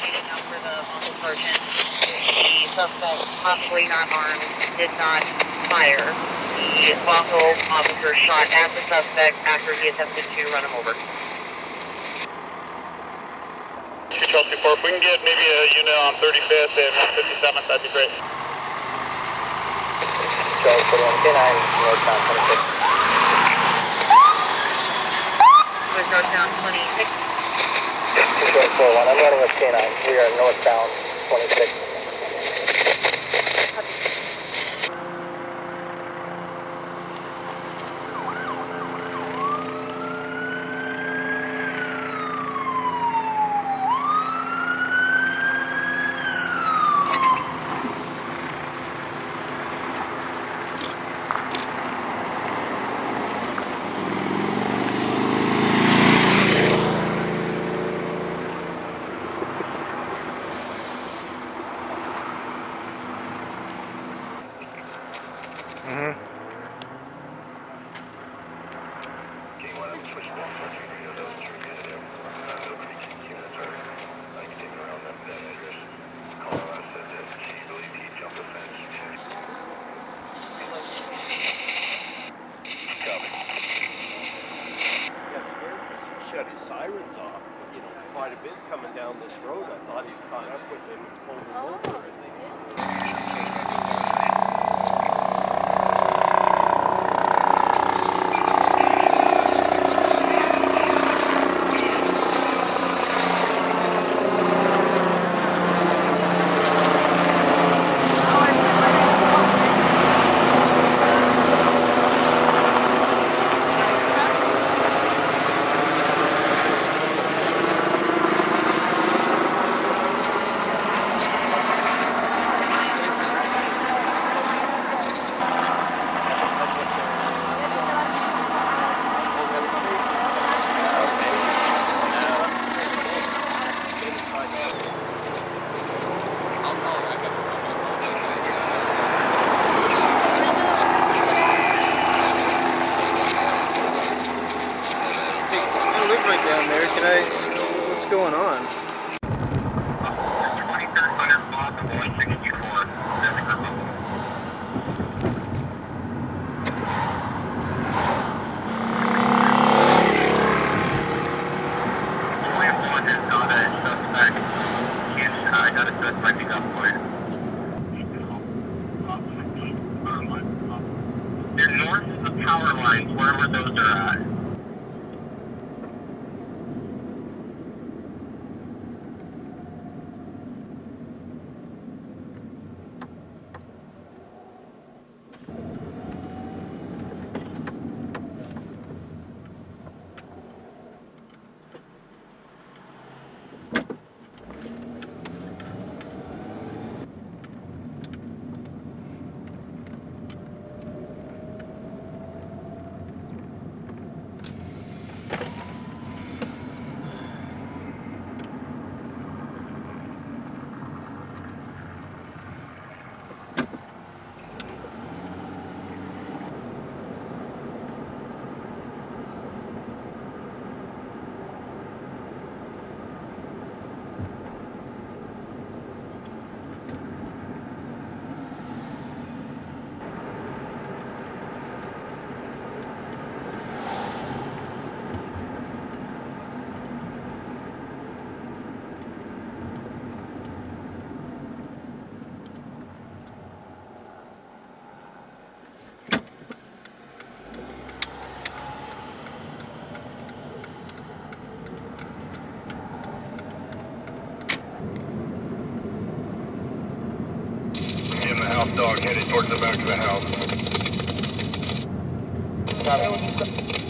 waiting out for the Bothell sergeant. The suspect, possibly not armed, did not fire. The Bothell officer shot at the suspect after he attempted to run him over. Chelsea 4, if we can get maybe a unit on 35th and 157th, that'd be great. Charlie 41, K9, northbound 26. With northbound 26. Charlie 41, I'm running with K9. We are northbound 26. Shut his sirens off, you know, quite a bit coming down this road. I thought he'd caught up with him and pulled him over. Right down there. Can I? What's going on? 2300 block of 164. Only one is not a suspect. He's got a suspect pick up for you. They're north of the power lines, wherever those are at. House dog headed towards the back of the house. Got it.